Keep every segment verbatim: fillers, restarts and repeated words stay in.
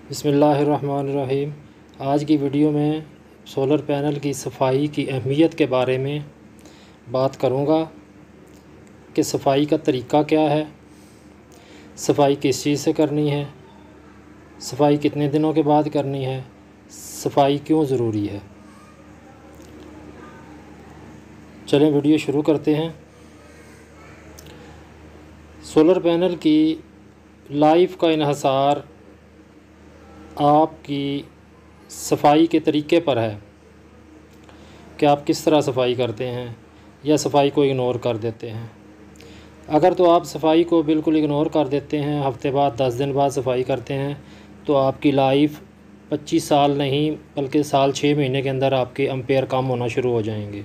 बिस्मिल्लाहिर्रहमानिर्रहीम। आज की वीडियो में सोलर पैनल की सफाई की अहमियत के बारे में बात करूँगा कि सफाई का तरीका क्या है, सफाई किस चीज़ से करनी है, सफाई कितने दिनों के बाद करनी है, सफाई क्यों ज़रूरी है। चलें वीडियो शुरू करते हैं। सोलर पैनल की लाइफ का इन्हसार आपकी सफाई के तरीके पर है कि आप किस तरह सफाई करते हैं या सफाई को इग्नोर कर देते हैं। अगर तो आप सफाई को बिल्कुल इग्नोर कर देते हैं, हफ्ते बाद दस दिन बाद सफाई करते हैं, तो आपकी लाइफ पच्चीस साल नहीं बल्कि साल छः महीने के अंदर आपके एम्पेयर कम होना शुरू हो जाएंगे।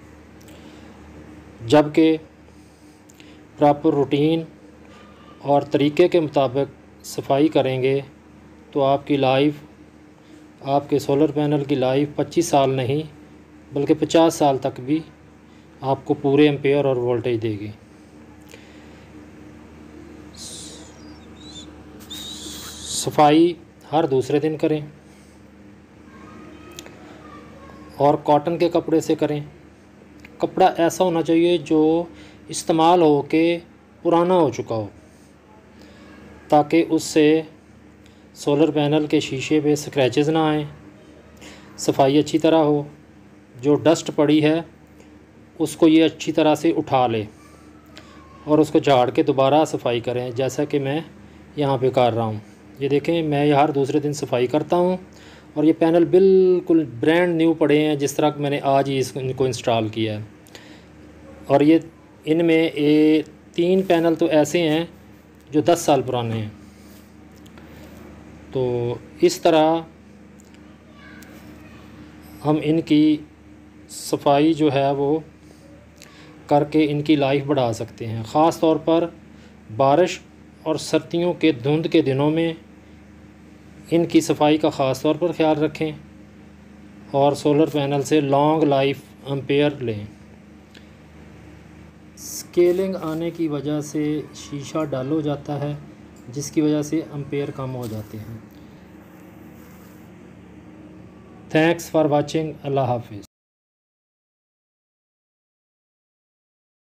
जबकि प्रॉपर रूटीन और तरीके के मुताबिक सफाई करेंगे तो आपकी लाइफ, आपके सोलर पैनल की लाइफ पच्चीस साल नहीं बल्कि पचास साल तक भी आपको पूरे एम्पेयर और वोल्टेज देगी। सफाई हर दूसरे दिन करें और कॉटन के कपड़े से करें। कपड़ा ऐसा होना चाहिए जो इस्तेमाल हो के पुराना हो चुका हो, ताकि उससे सोलर पैनल के शीशे पे स्क्रैचेस ना आएँ, सफाई अच्छी तरह हो। जो डस्ट पड़ी है उसको ये अच्छी तरह से उठा ले और उसको झाड़ के दोबारा सफाई करें, जैसा कि मैं यहाँ पे कर रहा हूँ। ये देखें, मैं हर दूसरे दिन सफाई करता हूँ और ये पैनल बिल्कुल ब्रांड न्यू पड़े हैं, जिस तरह मैंने आज ही इनको इंस्टॉल किया है। और ये इनमें ये तीन पैनल तो ऐसे हैं जो दस साल पुराने हैं। तो इस तरह हम इनकी सफाई जो है वो करके इनकी लाइफ बढ़ा सकते हैं। ख़ास तौर पर बारिश और सर्दियों के धुंध के दिनों में इनकी सफाई का ख़ास तौर पर ख्याल रखें और सोलर पैनल से लॉन्ग लाइफ एम्पेयर लें। स्केलिंग आने की वजह से शीशा डल हो जाता है, जिसकी वजह से एम्पेयर कम हो जाते हैं। Thanks for watching. अल्लाह हाफिज़।